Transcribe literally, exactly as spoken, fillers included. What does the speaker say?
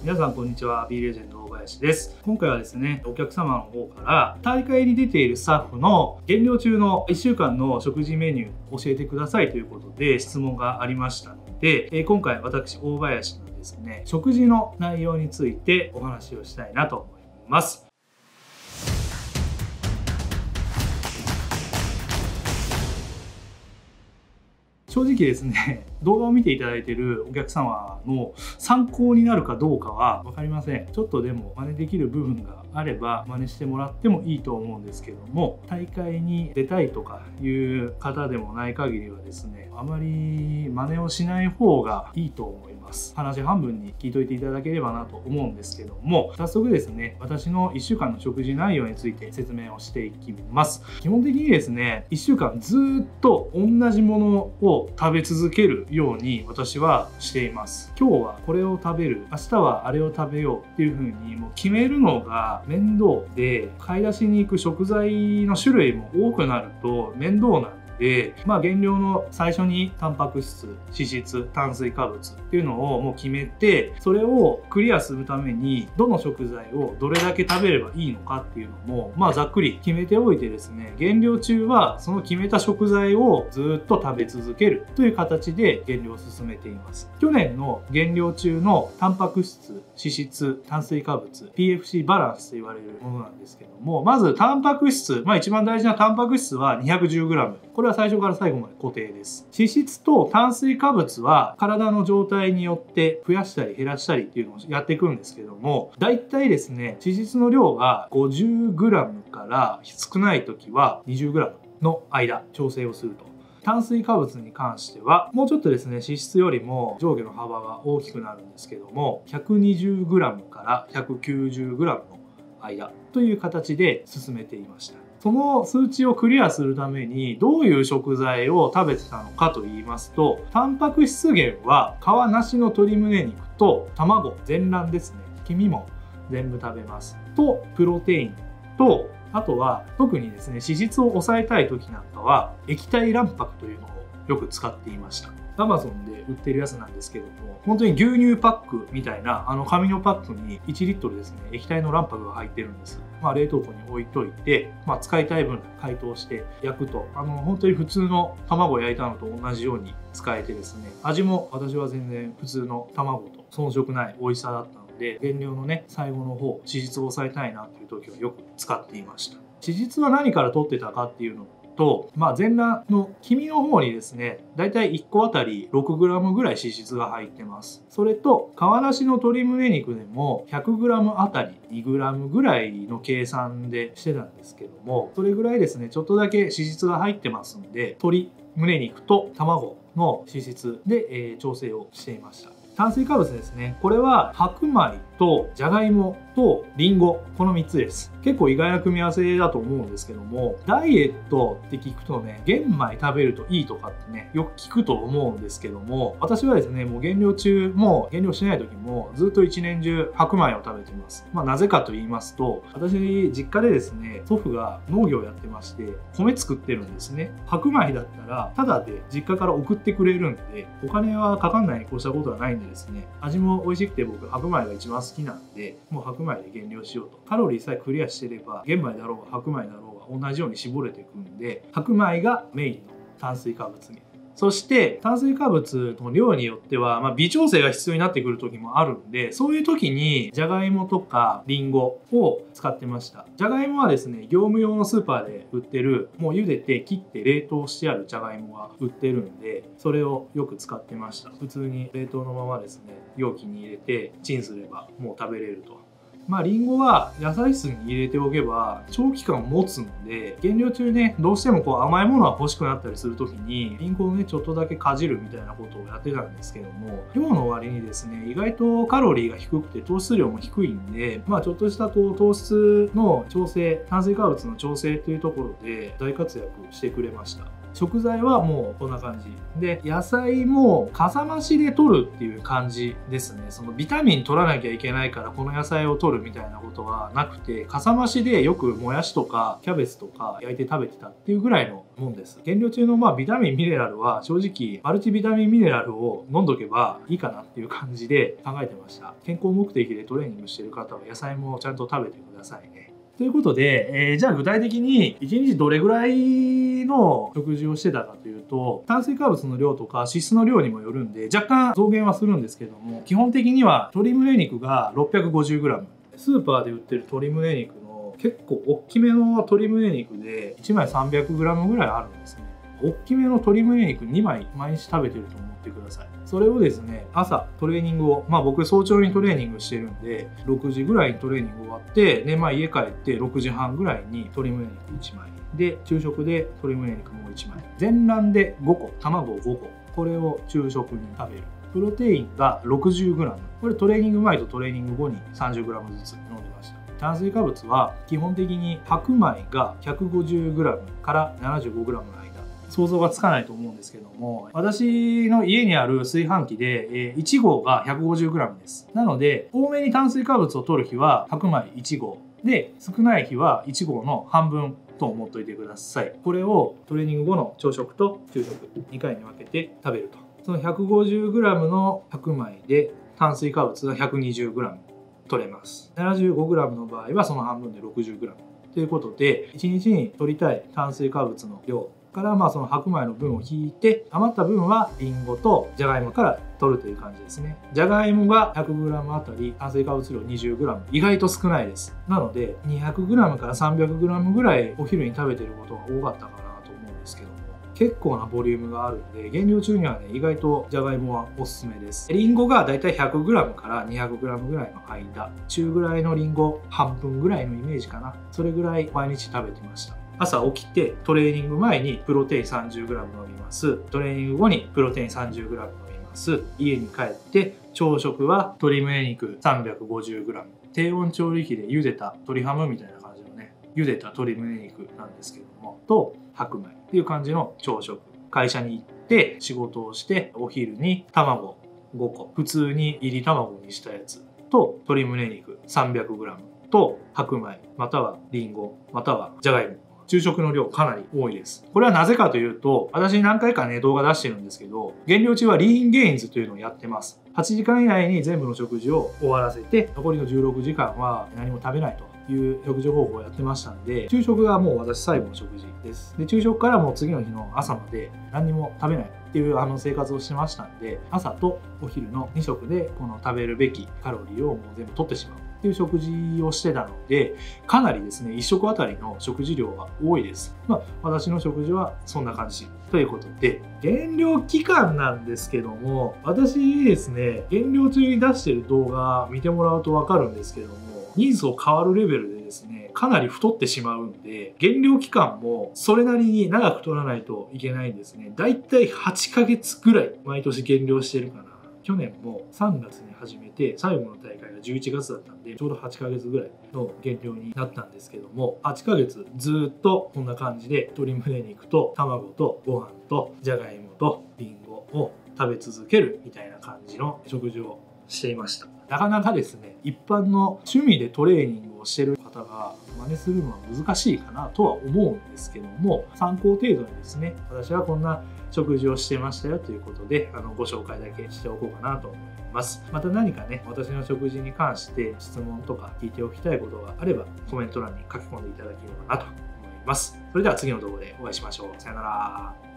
皆さんこんにちは。 B レジェンド大林です。今回はですね、お客様の方から大会に出ているスタッフの減量中のいっしゅうかんの食事メニューを教えてくださいということで質問がありましたので、今回私大林のですね、食事の内容についてお話をしたいなと思います。正直ですね、動画を見ていただいているお客様の参考になるかどうかは分かりません。ちょっとでも真似できる部分があれば真似してもらってもいいと思うんですけども、大会に出たいとかいう方でもない限りはですね、あまり真似をしない方がいいと思います。話半分に聞いといていただければなと思うんですけども、早速ですね、私のいっしゅうかんの食事内容について説明をしていきます。基本的にですね、いっしゅうかんずっと同じものを食べ続けるように私はしています。今日はこれを食べる、明日はあれを食べようっていう風にもう決めるのが面倒で、買い出しに行く食材の種類も多くなると面倒なんで、でまあ、減量の最初にタンパク質、脂質、炭水化物っていうのをもう決めて、それをクリアするためにどの食材をどれだけ食べればいいのかっていうのも、まあ、ざっくり決めておいてですね、減量中はその決めた食材をずっと食べ続けるという形で減量を進めています。去年の減量中のタンパク質、脂質、炭水化物 ピーエフシー バランスと言われるものなんですけども、まずタンパク質、まあ、一番大事なタンパク質は にひゃくじゅうグラム、これは最初から最後まで固定です。脂質と炭水化物は体の状態によって増やしたり減らしたりっていうのをやっていくんですけども、だいたいですね、脂質の量が ごじゅうグラム から少ない時は にじゅうグラム の間調整をすると。炭水化物に関してはもうちょっとですね、脂質よりも上下の幅が大きくなるんですけども、 ひゃくにじゅうグラム から ひゃくきゅうじゅうグラム の間という形で進めていました。その数値をクリアするためにどういう食材を食べてたのかと言いますと、タンパク質源は皮なしの鶏胸肉と卵、全卵ですね、黄身も全部食べますと、プロテインと、あとは特にですね、脂質を抑えたい時なんかは液体卵白というのをよく使っていました。アマゾンで売ってるやつなんですけども、本当に牛乳パックみたいなあの紙のパックにいちリットルですね、液体の卵白が入ってるんです。まあ、冷凍庫に置いといて、まあ、使いたい分解凍して焼くと、あの本当に普通の卵を焼いたのと同じように使えてですね、味も私は全然普通の卵と遜色ない美味しさだったので、減量のね、最後の方脂質を抑えたいなっていう時はよく使っていました。脂質は何から取ってたかっていうのと、まあ、全卵の黄身の方にですね、だいたいいっこあたり ろくグラム ぐらい脂質が入ってます。それと皮なしの鶏胸肉でも ひゃくグラム あたり にグラム ぐらいの計算でしてたんですけども、それぐらいですね、ちょっとだけ脂質が入ってますんで、鶏胸肉と卵の脂質で、えー、調整をしていました。炭水化物ですね。これは白米とじゃがいもとりんご、このみっつです。結構意外な組み合わせだと思うんですけども、ダイエットって聞くとね、玄米食べるといいとかってね、よく聞くと思うんですけども、私はですね、もう減量中も減量しない時もずっと一年中白米を食べてます。まあなぜかと言いますと、私実家でですね、祖父が農業をやってまして米作ってるんですね。白米だったらタダで実家から送ってくれるんで、お金はかかんないに越したことはないんでですね、味も美味しくて僕白米が一番好きなんで、もう白米で減量しようと。カロリーさえクリアしてれば玄米だろうが白米だろうが同じように絞れていくんで、白米がメインの炭水化物に。そして炭水化物の量によっては、まあ、微調整が必要になってくる時もあるんで、そういう時にじゃがいもとかりんごを使ってました。じゃがいもはですね、業務用のスーパーで売ってる、もう茹でて切って冷凍してあるじゃがいもが売ってるんで、それをよく使ってました。普通に冷凍のままですね、容器に入れてチンすればもう食べれると。まあ、リンゴは野菜室に入れておけば長期間持つんで、減量中ね、どうしてもこう甘いものが欲しくなったりする時にリンゴをね、ちょっとだけかじるみたいなことをやってたんですけども、量の割にですね、意外とカロリーが低くて糖質量も低いんで、まあ、ちょっとしたこう糖質の調整、炭水化物の調整というところで大活躍してくれました。 食材はもうこんな感じで、野菜もかさ増しで取るっていう感じですね。そのビタミン取らなきゃいけないからこの野菜を取るみたいなことはなくて、かさ増しでよくもやしとかキャベツとか焼いて食べてたっていうぐらいのもんです。減量中のまあビタミンミネラルは正直マルチビタミンミネラルを飲んどけばいいかなっていう感じで考えてました。健康目的でトレーニングしてる方は野菜もちゃんと食べてくださいね。ということで、えー、じゃあ具体的にいちにちどれぐらいの食事をしてたかというと、炭水化物の量とか脂質の量にもよるんで若干増減はするんですけども、基本的には鶏胸肉が ろっぴゃくごじゅうグラム、 スーパーで売ってる鶏胸肉の結構大きめの鶏胸肉でいちまい さんびゃくグラム ぐらいあるんですね。大きめの鶏胸肉にまい毎日食べてると思ってください。それをですね、朝トレーニングを、まあ僕早朝にトレーニングしてるんで、ろくじぐらいにトレーニング終わって、で、まあ家帰ってろくじはんぐらいに鶏胸肉いちまい。で、昼食で鶏胸肉もういちまい。全卵でごこ、卵ごこ。これを昼食に食べる。プロテインが ろくじゅうグラム。これトレーニング前とトレーニング後に さんじゅうグラム ずつ飲んでました。炭水化物は基本的に白米が ひゃくごじゅうグラム から ななじゅうごグラム の間。想像がつかないと思うんですけども、私の家にある炊飯器でいちごうが ひゃくごじゅうグラム です。なので多めに炭水化物を摂る日は白米いちごうで、少ない日はいちごうの半分と思っておいてください。これをトレーニング後の朝食と昼食にかいに分けて食べると。その ひゃくごじゅうグラム の白米で炭水化物が ひゃくにじゅうグラム 取れます。ななじゅうごグラム の場合はその半分で ろくじゅうグラム ということで、いちにちに摂りたい炭水化物の量からまあその白米の分を引いて、余った分はリンゴとじゃがいもから取るという感じですね。じゃがいもが ひゃくグラム あたり炭水化物量 にじゅうグラム、意外と少ないです。なので にひゃくグラム から さんびゃくグラム ぐらいお昼に食べてることが多かったかなと思うんですけども、結構なボリュームがあるんで、減量中にはね意外とじゃがいもはおすすめです。リンゴがだいたい ひゃくグラム から にひゃくグラム ぐらいの間、中ぐらいのリンゴ半分ぐらいのイメージかな、それぐらい毎日食べてました。朝起きてトレーニング前にプロテイン さんじゅうグラム 飲みます。トレーニング後にプロテイン さんじゅうグラム 飲みます。家に帰って朝食は鶏胸肉 さんびゃくごじゅうグラム、 低温調理器で茹でた鶏ハムみたいな感じのね、茹でた鶏胸肉なんですけども、と白米っていう感じの朝食。会社に行って仕事をして、お昼に卵ごこ、普通に入り卵にしたやつと鶏胸肉 さんびゃくグラム と白米またはリンゴまたはじゃがいも。昼食の量かなり多いです。これはなぜかというと、私何回かね動画出してるんですけど、減量中はリーンゲインズというのをやってます。はちじかん以内に全部の食事を終わらせて、残りのじゅうろくじかんは何も食べないという食事方法をやってましたんで、昼食がもう私最後の食事です。で、昼食からもう次の日の朝まで何にも食べないっていうあの生活をしてましたんで、朝とお昼のにしょくでこの食べるべきカロリーをもう全部取ってしまうっていう食事をしてたので、かなりですねいっしょくあたりの食事量が多いです。まあ私の食事はそんな感じということで、減量期間なんですけども、私ですね減量中に出してる動画見てもらうと分かるんですけども、人相変わるレベルでですねかなり太ってしまうんで、減量期間もそれなりに長く取らないといけないんですね。だいたいはちかげつぐらい毎年減量してるかな。去年もさんがつに始めて、最後の大会がじゅういちがつだったんで、ちょうどはちかげつぐらいの減量になったんですけども、はちかげつずっとこんな感じで鶏胸肉と卵とご飯とじゃがいもとりんごを食べ続けるみたいな感じの食事をしていました。なかなかですね一般の趣味でトレーニングをしてる方が真似するのは難しいかなとは思うんですけども、参考程度にですね私はこんな食事をしてましたよということで、あのご紹介だけしておこうかなと思います。また何かね私の食事に関して質問とか聞いておきたいことがあればコメント欄に書き込んでいただければなと思います。それでは次の動画でお会いしましょう。さよなら。